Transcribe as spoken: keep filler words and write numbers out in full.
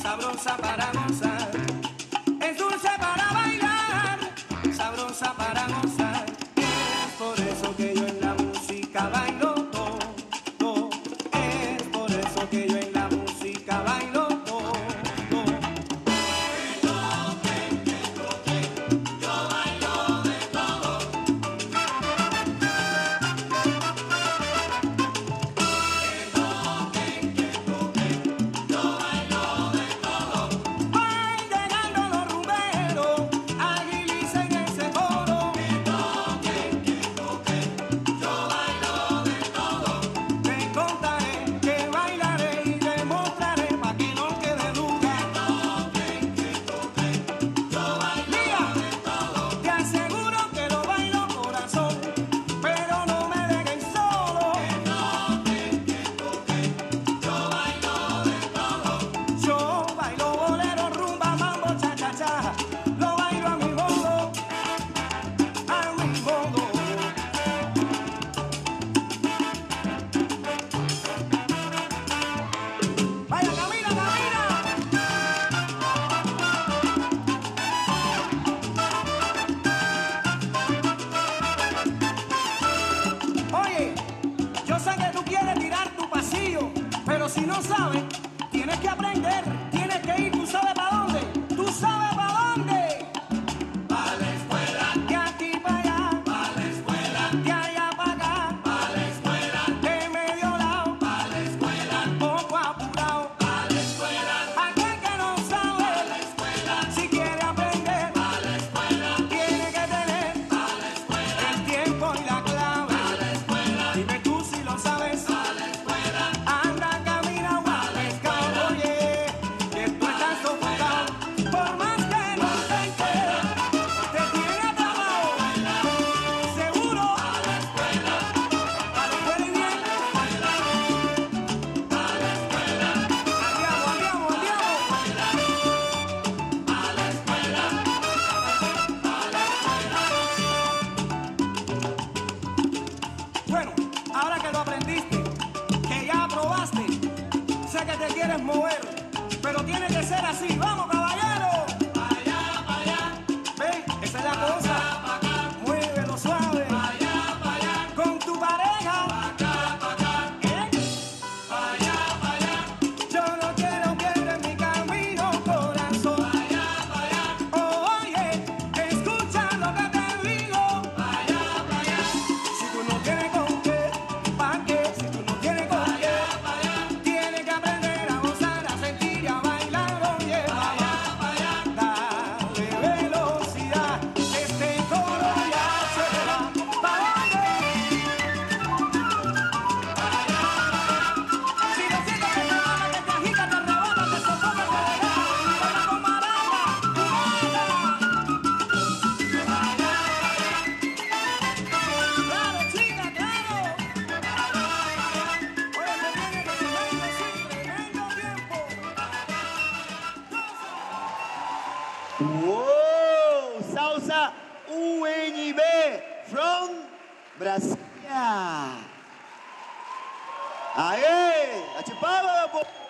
sabrosa para gozar, es dulce para bailar, sabrosa para gozar. Es por eso que yo en la música bailo todo, es por eso que yo en la música bailo todo. Si no sabes, tienes que aprender, tienes que ir, ¿tú sabes para dónde? ¿Tú sabes para dónde? Pa' la escuela, De aquí para allá, pa' la escuela, de allá para acá, pa' la escuela, de medio lado, pa' la escuela, poco apurado. pa' la escuela, Aquel que no sabe, pa' la escuela, si quiere aprender, pa' la escuela, tiene que tener pa' la escuela, el tiempo y la clave. pa' la escuela, Dime tú si lo sabes. pa' la escuela, Anda, camina, guapa, pescado, oye, que tú estás sofocado. Por más que no intentes, te tiene atrapado. Seguro, pa' la escuela, a la escuela y bien. pa' la escuela, Andiamo, andiamo, andiamo. pa' la escuela, pa' la escuela. Bueno, ahora que lo aprendiste, que ya aprobaste, sé que te quieres mover, pero tiene que ser así. ¡Vamos, caballero! Pa' allá, pa' allá, Ve, esa es la cosa. pa' acá, Muévelo suave. pa' allá, pa' allá, Con tu pareja. pa' acá, pa' acá, ¿Eh? pa' allá, pa' allá, Yo no quiero pierder mi camino, corazón. pa' allá, pa' allá, Oye, escucha lo que te digo. pa' allá, pa' allá, Si tú no tienes con qué, ¿pa' qué? Si tú no tienes con qué, pa' allá, tienes que aprender a gozar, a sentir y a bailar. Oye, pa' allá, pa' allá, dale velocidad, este coro ya se va. ¿Pa' dónde? Si no sientes que te mata, que te agita, te arrebata, te sofoca, te deja, baila con maraca, maraca. Claro, chica, claro. Oye, se viene que se baila sin tremendo tiempo. Wow, salsa U N B from Brasília. Aê, atipava, pô.